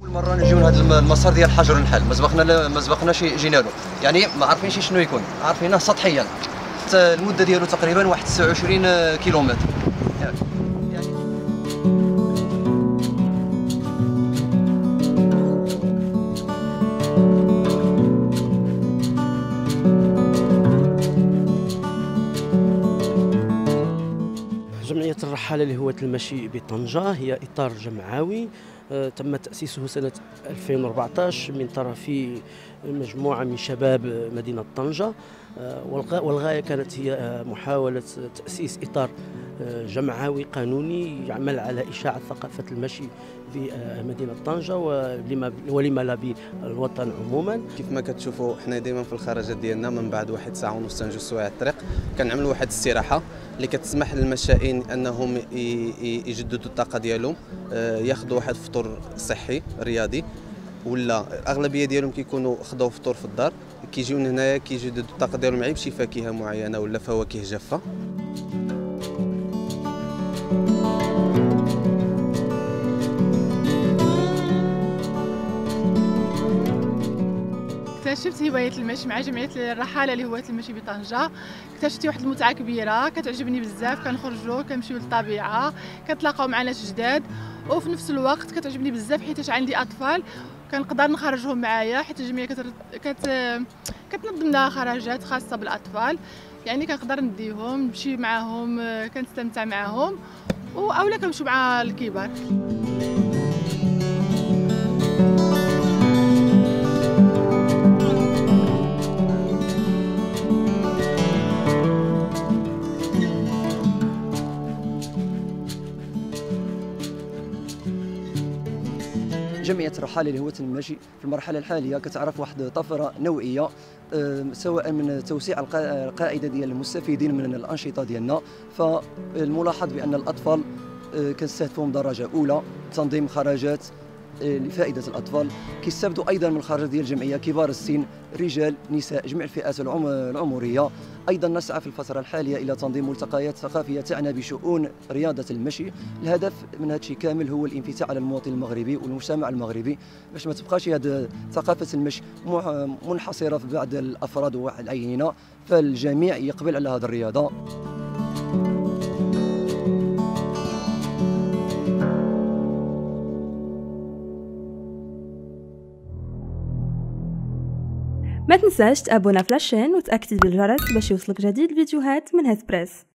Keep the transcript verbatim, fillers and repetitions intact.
مرة نجيو لهذا المسار ديال حجر النحل، ما سبقنا ما سبقناش جينا له، يعني ما عارفينش شنو يكون، عارفينه سطحيا. المدة ديالو تقريبا واحد تسعة وعشرين كيلومتر. يعني جمعية الرحالة لهواة المشي بطنجة هي إطار جمعوي تم تأسيسه سنة ألفين وأربعة عشر من طرف مجموعة من شباب مدينة طنجة، والغاية كانت هي محاولة تأسيس إطار جمعوي قانوني يعمل على إشاعة ثقافة المشي في مدينة طنجة ولما لا بالوطن عموما. كيف ما كتشوفوا حنا دائما في الخرجات ديالنا من بعد واحد ساعة ونص تنجوز سوايع الطريق كنعملوا واحد الاستراحة اللي كتسمح للمشائين انهم يجددوا الطاقة ديالهم، ياخذوا واحد فطور صحي رياضي، ولا الاغلبيه ديالهم كيكونوا خداو فطور في الدار، كيجيو هنايا كيجددوا الطاقه ديالهم غير بشي فاكهه معينه ولا فواكه جافه. اكتشفت هواية المشي مع جمعية الرحالة لهواة المشي بطنجة. اكتشفت واحد المتعة كبيرة كتعجبني بزاف، كنخرجوا كنمشيو للطبيعة كنتلاقاو مع ناس جداد، وفي نفس الوقت كتعجبني بزاف حيت عندي اطفال كنقدر نخرجهم معايا، حيت الجمعية كت... كت... كتنظم لنا خرجات خاصة بالاطفال، يعني كنقدر نديهم نمشي معاهم كنستمتع معاهم، اولا كنمشيو مع الكبار. جمعية الرحالة لهواة المشي في المرحلة الحالية كتعرف واحد طفرة نوعية، سواء من توسيع القاعدة ديال المستفيدين من الأنشطة ديالنا. فالملاحظ بأن الأطفال كنستهدفهم درجة أولى، تنظيم خرجات لفائدة الأطفال، كيستافدوا أيضا من الخرجات ديال الجمعية كبار السن، رجال نساء جميع الفئات العمرية. أيضا نسعى في الفترة الحالية إلى تنظيم ملتقيات ثقافية تعنى بشؤون رياضة المشي. الهدف من هذا الشيء كامل هو الانفتاح على المواطن المغربي والمجتمع المغربي، باش ما تبقاش هذه ثقافة المشي منحصرة في بعض الأفراد والعينة، فالجميع يقبل على هذه الرياضة. ما تنساش تابونا في لاشين وتأكد بالجرس باش يوصلك جديد الفيديوهات من هيث بريس.